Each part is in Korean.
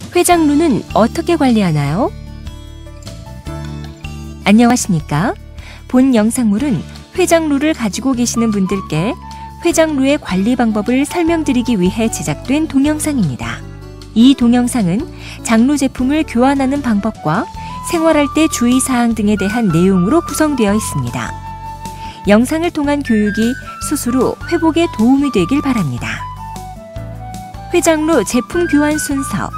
회장루는 어떻게 관리하나요? 안녕하십니까? 본 영상물은 회장루를 가지고 계시는 분들께 회장루의 관리 방법을 설명드리기 위해 제작된 동영상입니다. 이 동영상은 장루 제품을 교환하는 방법과 생활할 때 주의사항 등에 대한 내용으로 구성되어 있습니다. 영상을 통한 교육이 수술 후 회복에 도움이 되길 바랍니다. 회장루 제품 교환 순서.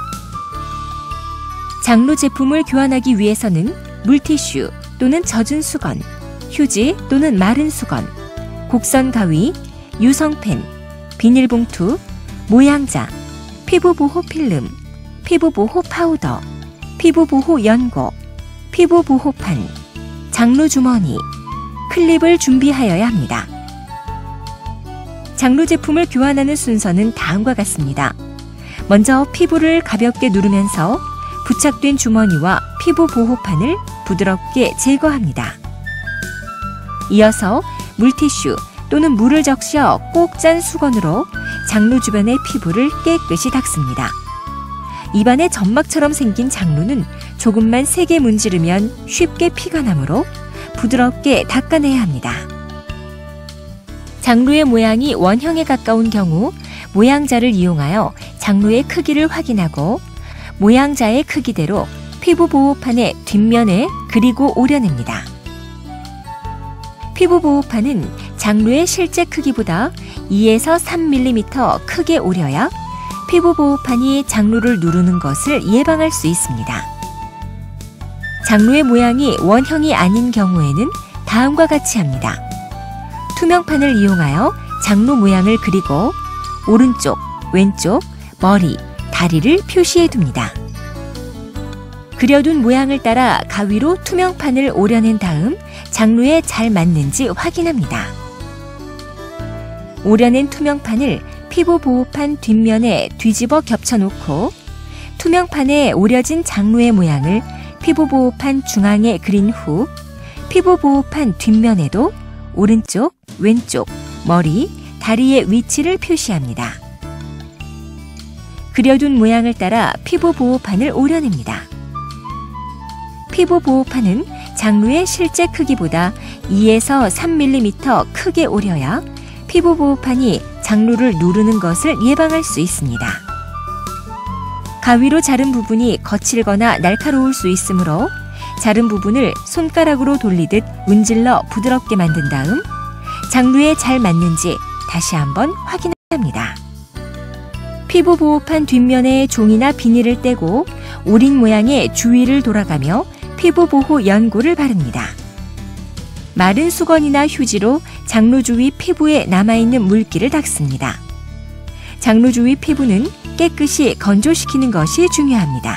장루 제품을 교환하기 위해서는 물티슈 또는 젖은 수건, 휴지 또는 마른 수건, 곡선 가위, 유성펜, 비닐봉투, 모양자, 피부보호 필름, 피부보호 파우더, 피부보호 연고, 피부보호판, 장루 주머니, 클립을 준비하여야 합니다. 장루 제품을 교환하는 순서는 다음과 같습니다. 먼저 피부를 가볍게 누르면서 부착된 주머니와 피부 보호판을 부드럽게 제거합니다. 이어서 물티슈 또는 물을 적셔 꼭 짠 수건으로 장루 주변의 피부를 깨끗이 닦습니다. 입안에 점막처럼 생긴 장루는 조금만 세게 문지르면 쉽게 피가 나므로 부드럽게 닦아내야 합니다. 장루의 모양이 원형에 가까운 경우 모양자를 이용하여 장루의 크기를 확인하고 모양자의 크기대로 피부 보호판의 뒷면에 그리고 오려냅니다. 피부 보호판은 장루의 실제 크기보다 2에서 3mm 크게 오려야 피부 보호판이 장루를 누르는 것을 예방할 수 있습니다. 장루의 모양이 원형이 아닌 경우에는 다음과 같이 합니다. 투명판을 이용하여 장루 모양을 그리고 오른쪽, 왼쪽, 머리, 다리를 표시해 둡니다. 그려둔 모양을 따라 가위로 투명판을 오려낸 다음 장루에 잘 맞는지 확인합니다. 오려낸 투명판을 피부 보호판 뒷면에 뒤집어 겹쳐놓고 투명판에 오려진 장루의 모양을 피부 보호판 중앙에 그린 후 피부 보호판 뒷면에도 오른쪽, 왼쪽, 머리, 다리의 위치를 표시합니다. 그려둔 모양을 따라 피부 보호판을 오려냅니다. 피부 보호판은 장루의 실제 크기보다 2에서 3mm 크게 오려야 피부 보호판이 장루를 누르는 것을 예방할 수 있습니다. 가위로 자른 부분이 거칠거나 날카로울 수 있으므로 자른 부분을 손가락으로 돌리듯 문질러 부드럽게 만든 다음 장루에 잘 맞는지 다시 한번 확인합니다. 피부 보호판 뒷면에 종이나 비닐을 떼고 오린 모양의 주위를 돌아가며 피부 보호 연고를 바릅니다. 마른 수건이나 휴지로 장루 주위 피부에 남아있는 물기를 닦습니다. 장루 주위 피부는 깨끗이 건조시키는 것이 중요합니다.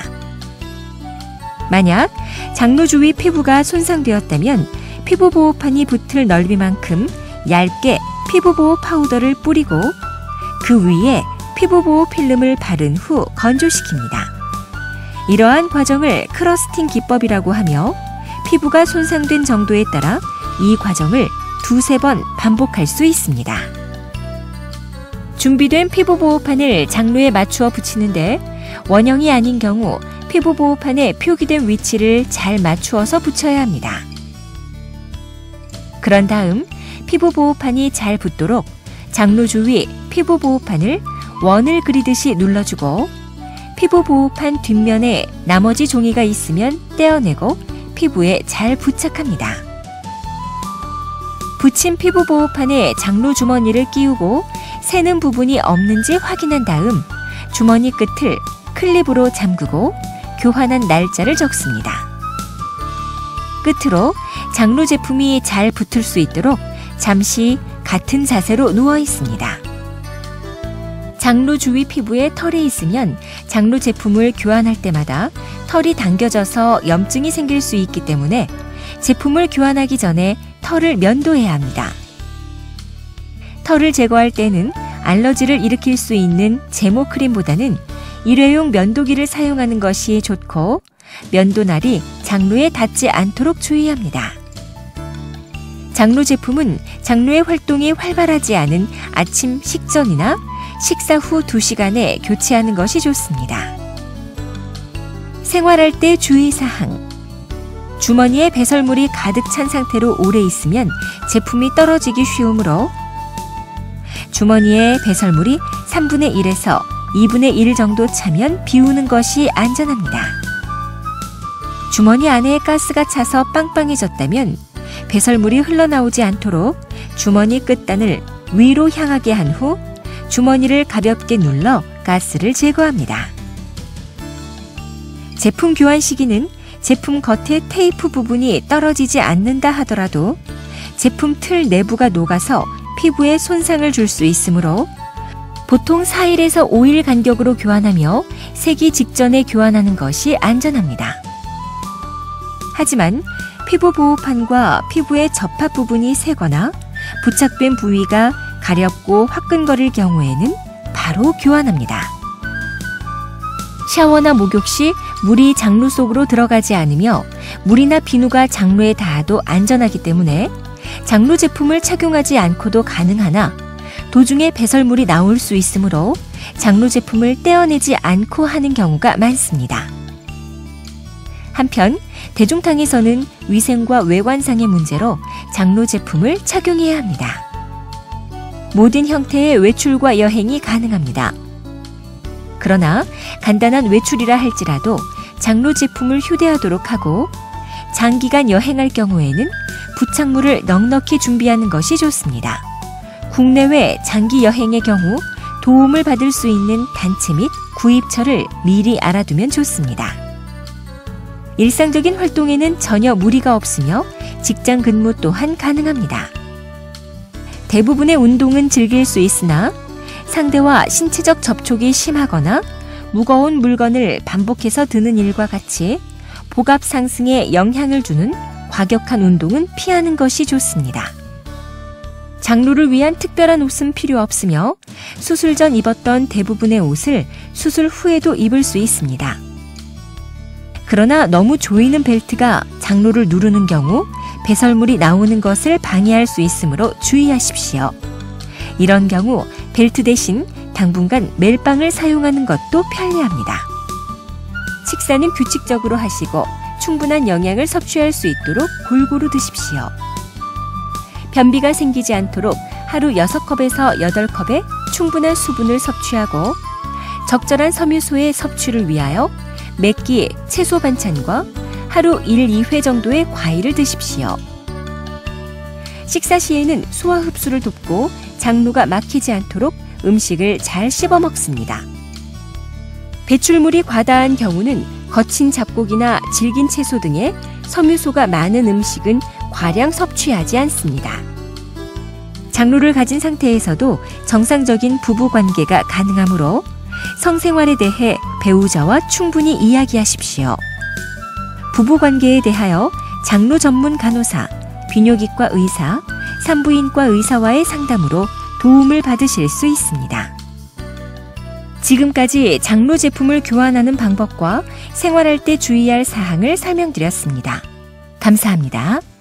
만약 장루 주위 피부가 손상되었다면 피부 보호판이 붙을 넓이만큼 얇게 피부 보호 파우더를 뿌리고 그 위에 피부 보호 필름을 바른 후 건조시킵니다. 이러한 과정을 크러스팅 기법이라고 하며 피부가 손상된 정도에 따라 이 과정을 2-3번 반복할 수 있습니다. 준비된 피부 보호판을 장루에 맞추어 붙이는데 원형이 아닌 경우 피부 보호판에 표기된 위치를 잘 맞추어서 붙여야 합니다. 그런 다음 피부 보호판이 잘 붙도록 장루 주위 피부 보호판을 원을 그리듯이 눌러주고 피부 보호판 뒷면에 나머지 종이가 있으면 떼어내고 피부에 잘 부착합니다. 붙인 피부 보호판에 장루 주머니를 끼우고 새는 부분이 없는지 확인한 다음 주머니 끝을 클립으로 잠그고 교환한 날짜를 적습니다. 끝으로 장루 제품이 잘 붙을 수 있도록 잠시 같은 자세로 누워 있습니다. 장루 주위 피부에 털이 있으면 장루 제품을 교환할 때마다 털이 당겨져서 염증이 생길 수 있기 때문에 제품을 교환하기 전에 털을 면도해야 합니다. 털을 제거할 때는 알러지를 일으킬 수 있는 제모 크림보다는 일회용 면도기를 사용하는 것이 좋고 면도날이 장루에 닿지 않도록 주의합니다. 장루 제품은 장루의 활동이 활발하지 않은 아침 식전이나 식사 후 2시간에 교체하는 것이 좋습니다. 생활할 때 주의사항. 주머니에 배설물이 가득 찬 상태로 오래 있으면 제품이 떨어지기 쉬우므로 주머니에 배설물이 3분의 1에서 2분의 1 정도 차면 비우는 것이 안전합니다. 주머니 안에 가스가 차서 빵빵해졌다면 배설물이 흘러나오지 않도록 주머니 끝단을 위로 향하게 한 후 주머니를 가볍게 눌러 가스를 제거합니다. 제품 교환 시기는 제품 겉의 테이프 부분이 떨어지지 않는다 하더라도 제품 틀 내부가 녹아서 피부에 손상을 줄 수 있으므로 보통 4일에서 5일 간격으로 교환하며 새기 직전에 교환하는 것이 안전합니다. 하지만 피부 보호판과 피부의 접합 부분이 새거나 부착된 부위가 가렵고 화끈거릴 경우에는 바로 교환합니다. 샤워나 목욕 시 물이 장로 속으로 들어가지 않으며 물이나 비누가 장로에 닿아도 안전하기 때문에 장로 제품을 착용하지 않고도 가능하나 도중에 배설물이 나올 수 있으므로 장로 제품을 떼어내지 않고 하는 경우가 많습니다. 한편 대중탕에서는 위생과 외관상의 문제로 장로 제품을 착용해야 합니다. 모든 형태의 외출과 여행이 가능합니다. 그러나 간단한 외출이라 할지라도 장로 제품을 휴대하도록 하고 장기간 여행할 경우에는 부착물을 넉넉히 준비하는 것이 좋습니다. 국내외 장기 여행의 경우 도움을 받을 수 있는 단체 및 구입처를 미리 알아두면 좋습니다. 일상적인 활동에는 전혀 무리가 없으며 직장 근무 또한 가능합니다. 대부분의 운동은 즐길 수 있으나 상대와 신체적 접촉이 심하거나 무거운 물건을 반복해서 드는 일과 같이 복압 상승에 영향을 주는 과격한 운동은 피하는 것이 좋습니다. 장로를 위한 특별한 옷은 필요 없으며 수술 전 입었던 대부분의 옷을 수술 후에도 입을 수 있습니다. 그러나 너무 조이는 벨트가 장로를 누르는 경우 배설물이 나오는 것을 방해할 수 있으므로 주의하십시오. 이런 경우 벨트 대신 당분간 멜빵을 사용하는 것도 편리합니다. 식사는 규칙적으로 하시고 충분한 영양을 섭취할 수 있도록 골고루 드십시오. 변비가 생기지 않도록 하루 6컵에서 8컵의 충분한 수분을 섭취하고 적절한 섬유소의 섭취를 위하여 매끼, 채소 반찬과 하루 1, 2회 정도의 과일을 드십시오. 식사 시에는 소화 흡수를 돕고 장로가 막히지 않도록 음식을 잘 씹어 먹습니다. 배출물이 과다한 경우는 거친 잡곡이나 질긴 채소 등의 섬유소가 많은 음식은 과량 섭취하지 않습니다. 장로를 가진 상태에서도 정상적인 부부 관계가 가능하므로 성생활에 대해 배우자와 충분히 이야기하십시오. 부부 관계에 대하여 장로 전문 간호사, 비뇨기과 의사, 산부인과 의사와의 상담으로 도움을 받으실 수 있습니다. 지금까지 장로 제품을 교환하는 방법과 생활할 때 주의할 사항을 설명드렸습니다. 감사합니다.